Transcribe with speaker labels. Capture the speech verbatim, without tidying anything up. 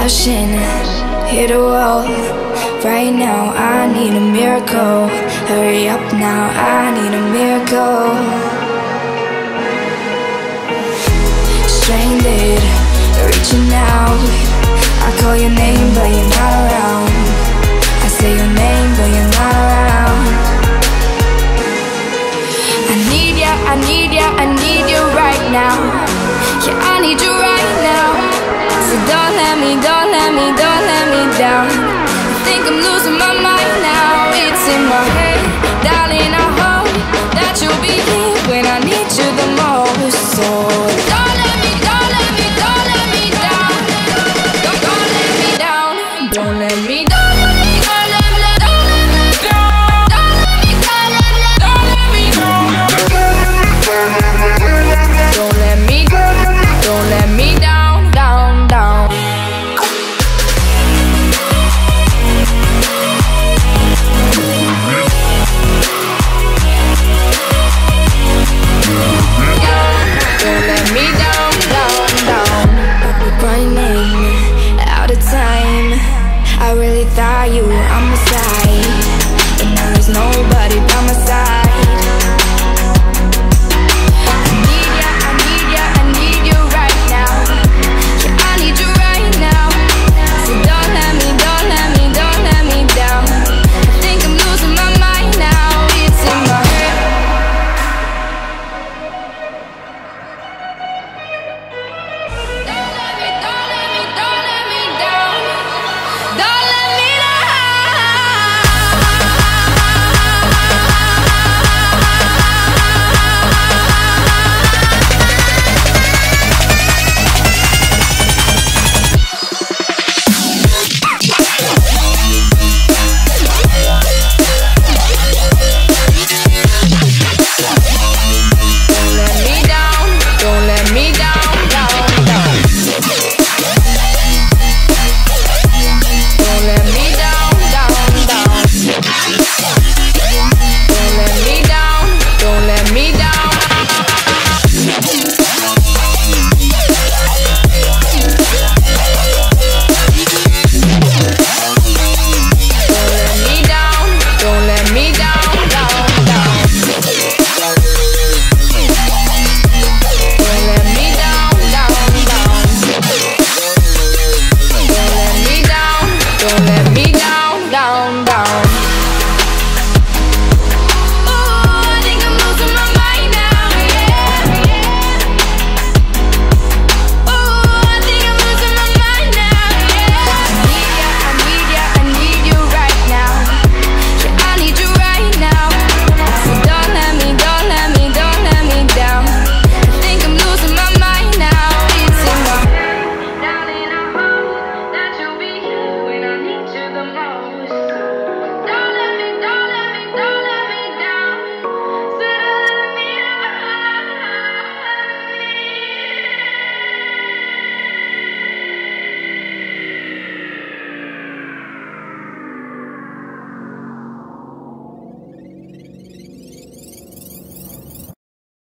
Speaker 1: crashing, hit a wall. Right now I need a miracle. Hurry up now, I need a miracle. Stranded, reaching out. I call your name but you're not around. I say your name but you're not around. I need ya, I need ya, I need you right now. Yeah, I need you right now. So don't let me, don't let me, don't let me down. I think I'm losing my mind now. It's in my head, darling, I hope that you'll be here when I need you the most. So